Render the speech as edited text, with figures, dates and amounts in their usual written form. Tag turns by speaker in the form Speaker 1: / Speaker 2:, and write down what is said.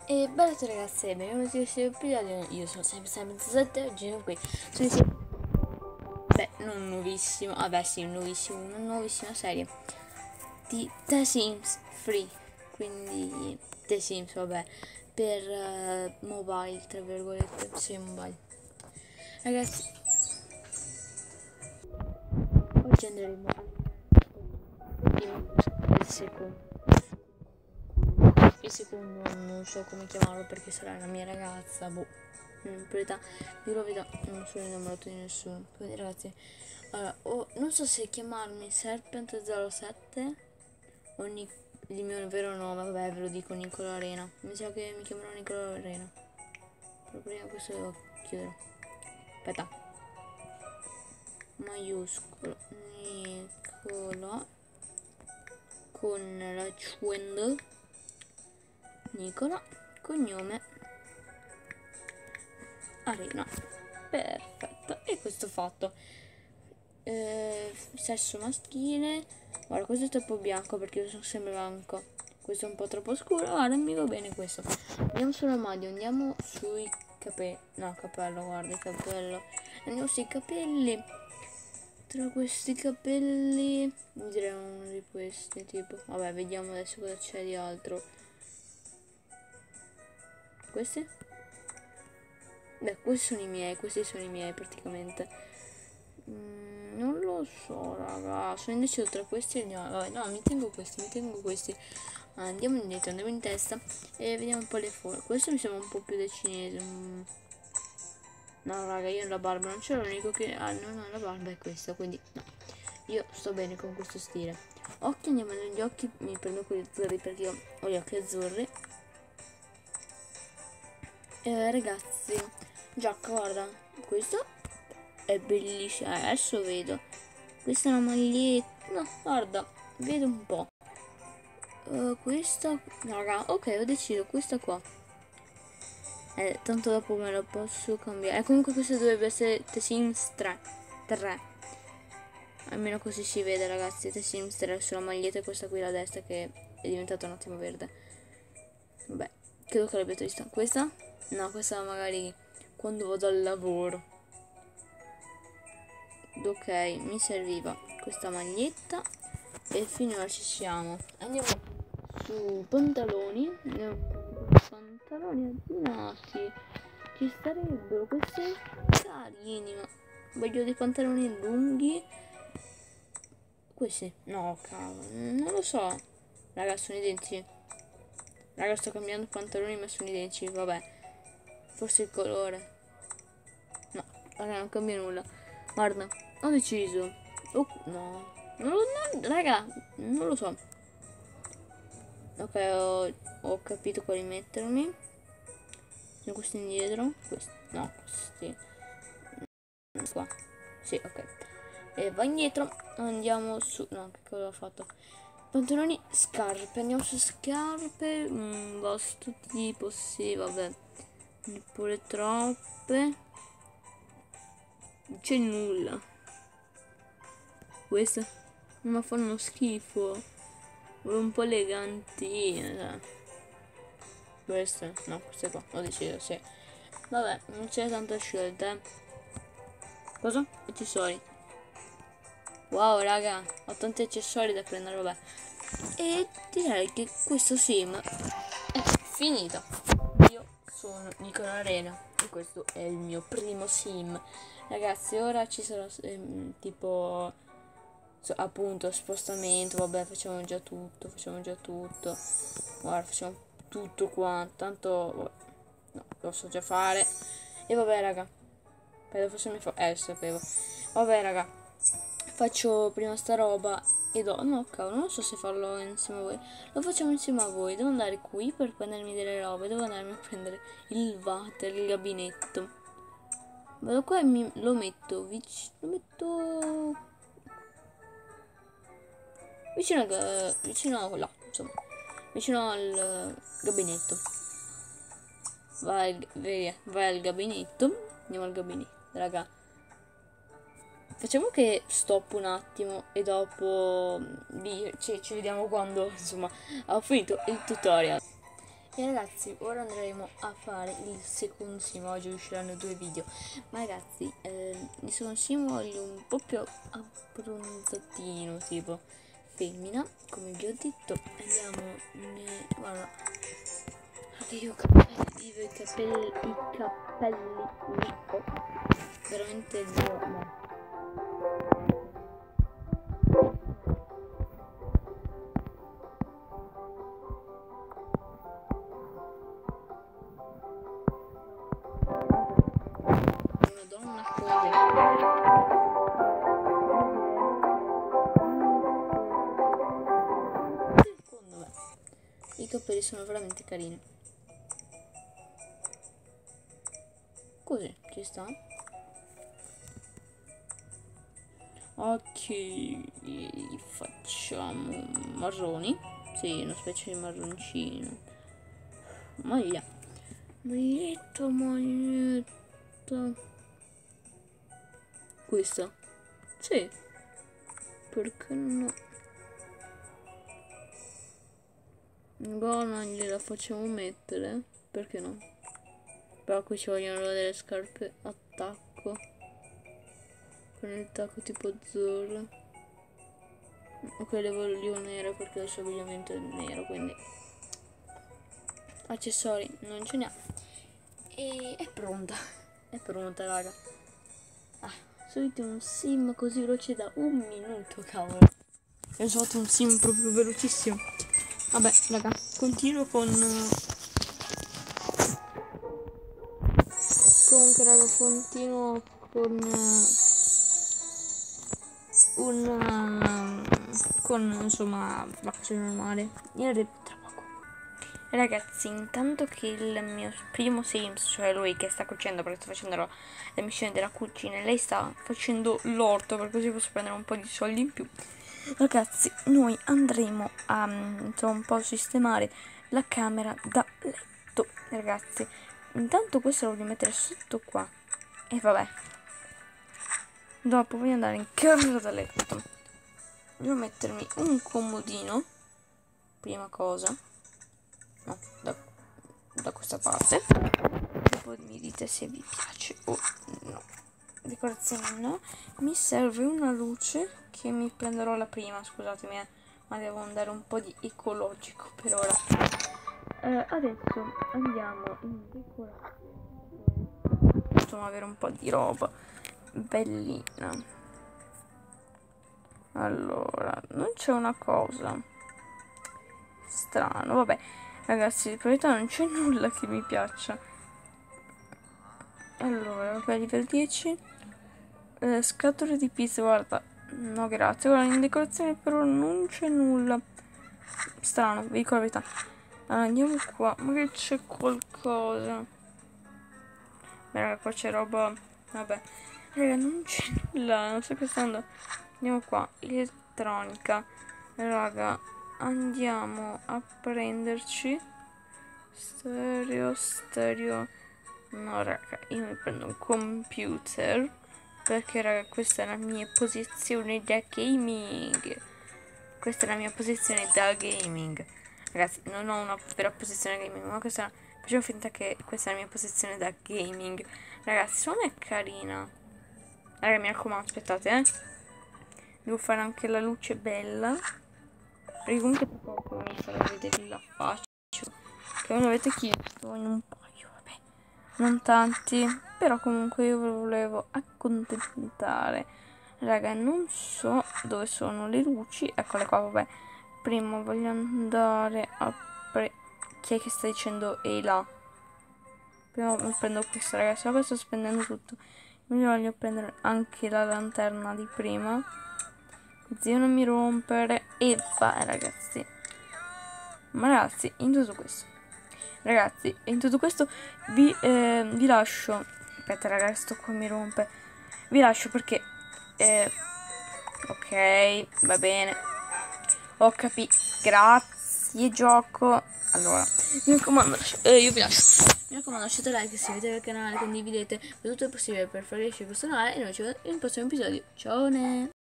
Speaker 1: E bella a tutti ragazzi, benvenuti in questo episodio. Io sono sempre 7, oggi sono qui sono insieme. Beh, non nuovissimo, vabbè sì, nuovissimo, una nuovissima serie di The Sims Free. Quindi The Sims, vabbè, per mobile, tra virgolette, sì, mobile. Ragazzi, oggi andremo a il secondo. Il secondo non so come chiamarlo perché sarà la mia ragazza, boh. In verità, di verità non sono innamorato di nessuno. Quindi ragazzi, allora, non so se chiamarmi Serpent07 o il mio vero nome, vabbè ve lo dico, Nicola Arena. Mi sa che mi chiamerò Nicola Arena. Però prima questo devo chiudere. Aspetta. Maiuscolo Nicola con la Chwendel. Nicola, cognome Arena. Perfetto, e questo fatto. Sesso maschile. Guarda, questo è troppo bianco perché io sono sempre bianco. Questo è un po' troppo scuro. Guarda, mi va bene questo. Andiamo sull'armadio, andiamo sui capelli. No, capello, guarda il capello. Andiamo sui capelli. Tra questi capelli direi uno di questi, tipo. Vabbè, vediamo adesso cosa c'è di altro. Questi? Beh, questi sono i miei praticamente. Non lo so, raga. Sono indeciso tra questi e gli altri. Vabbè, no, mi tengo questi. Andiamo indietro, andiamo in testa e vediamo un po' le forme. Questo mi sembra un po' più da cinese. No, raga, io la barba non c'è, l'unico che non ha la barba è questa, quindi no. Io sto bene con questo stile. Occhi, andiamo negli occhi, mi prendo quelli azzurri perché io ho gli occhi azzurri. Ragazzi, giacca, guarda, questo è bellissimo. Adesso vedo. Questa è una maglietta. No, guarda, vedo un po'. Questa, raga, ok, ho deciso, questa qua. Tanto dopo me la posso cambiare. Comunque questa dovrebbe essere The Sims 3. Almeno così si vede, ragazzi. The Sims 3 sulla maglietta e questa qui la destra che è diventata un attimo verde. Vabbè, credo che l'abbiate vista. Questa? No, questa magari quando vado al lavoro. Ok, mi serviva questa maglietta e finora ci siamo. Andiamo su pantaloni. Pantaloni abbinati. Ci starebbero questi carini, ma voglio dei pantaloni lunghi. Questi? No, cavolo, non lo so. Raga, sono identici. Raga, sto cambiando pantaloni ma sono identici, vabbè. Forse il colore. No, raga, non cambia nulla. Guarda, ho deciso. Oh, no. Raga, non lo so. Ok, ho capito quali mettermi. Sono questi indietro. Questi. No, questi. Qua. Sì, ok. E va indietro. Andiamo su. No, che cosa ho fatto? Pantaloni, scarpe. Andiamo su scarpe. Basta tipo, sì, vabbè. Pure troppe. Non c'è nulla. Queste ma fanno schifo. Volevo un po' elegantine. Queste? No, queste qua. Ho deciso, sì. Vabbè, non c'è tanta scelta. Cosa? Accessori. Wow, raga, ho tanti accessori da prendere, vabbè. E direi che questo sim è finito. Io sono Nicola Arena e questo è il mio primo sim. Ragazzi, ora ci sarà tipo appunto spostamento, vabbè, facciamo già tutto. Guarda, facciamo tutto qua, tanto vabbè, no, lo so già fare. E vabbè, raga. Poi forse mi fa sapevo. Vabbè, raga. Faccio prima sta roba e no, cavolo, non so se farlo insieme a voi. Lo facciamo insieme a voi. Devo andare qui per prendermi delle robe. Devo andarmi a prendere il water, il gabinetto. Vado qua e lo metto vicino. Lo metto vicino là, insomma. Vicino al gabinetto. Vai al gabinetto. Andiamo al gabinetto, raga. Facciamo che stop un attimo e dopo ci vediamo quando, insomma, ho finito il tutorial. E ragazzi, ora andremo a fare il secondo sim. Oggi usciranno 2 video. Ma ragazzi, il secondo sim voglio un po' più abbronzatino, tipo femmina, come vi ho detto. Andiamo, guarda, anche io ho i capelli ricco, veramente no. Madonna, secondo me i capelli sono veramente carini. Così ci sta. Ok, facciamo marroni. Sì, una specie di marroncino. Maglia. Maglietta. Questa. Sì. Perché no? No, non gliela facciamo mettere. Perché no? Però qui ci vogliono delle scarpe a tacco. Con il tacco tipo azzurro. Ok, le voglio nere perché il suo abbigliamento è nero, quindi accessori non ce ne ha. E è pronta. È pronta, raga. Ah, solito un sim così veloce da 1 minuto, cavolo. Ho fatto un sim proprio velocissimo. Vabbè, raga, continuo con... Comunque, raga, continuo con insomma la cosa normale. Io arrivo tra poco. Ragazzi, intanto che il mio primo Sims, cioè lui che sta cucendo perché sto facendo la missione della cucina, e lei sta facendo l'orto per così posso prendere un po' di soldi in più. Ragazzi, noi andremo a insomma un po' sistemare la camera da letto. Ragazzi, intanto questo lo voglio mettere sotto qua. E vabbè, dopo voglio andare in camera da letto. Devo mettermi un comodino, prima cosa, no, da questa parte. Dopo mi dite se vi piace o no. Decorazione no. Mi serve una luce che mi prenderò la prima, scusatemi, ma devo andare un po' di ecologico per ora. Adesso andiamo in decorazione. Possiamo avere un po' di roba bellina. Allora, non c'è una cosa strano, vabbè, ragazzi, di verità non c'è nulla che mi piaccia. Allora, vabbè, livello 10. Scatole di pizza, guarda, no grazie. Guarda, in decorazione però non c'è nulla strano, vi dico la verità. Allora, andiamo qua, magari c'è qualcosa. Beh, raga, qua c'è roba, vabbè, raga, non c'è nulla, non so che sta andando. Andiamo qua, elettronica, raga, andiamo a prenderci stereo, no raga, io mi prendo un computer, perché raga questa è la mia posizione da gaming, ragazzi, non ho una vera posizione gaming, ma questa, facciamo finta che questa è la mia posizione da gaming, ragazzi, secondo me è carina, raga, mi raccomando, aspettate, devo fare anche la luce bella. Perché comunque tra poco mi farò vedere la faccia. Che me l'avete chiesto in un paio, vabbè. Non tanti. Però comunque io ve lo volevo accontentare. Raga, non so dove sono le luci. Eccole qua, vabbè. Prima voglio andare a chi è che sta dicendo ehi là? Prima mi prendo questa, ragazzi. Se no sto spendendo tutto. Mi voglio prendere anche la lanterna di prima. Zio non mi rompere. E vai ragazzi. Ma ragazzi, in tutto questo vi lascio. Aspetta ragazzi, sto qua mi rompe. Vi lascio perché ok, va bene. Ho capito. Grazie gioco. Allora, mi raccomando, io vi lascio. Mi raccomando, lasciate like, iscrivetevi al canale, condividete tutto il possibile per far crescere il personale. E noi ci vediamo in un prossimo episodio. Ciao!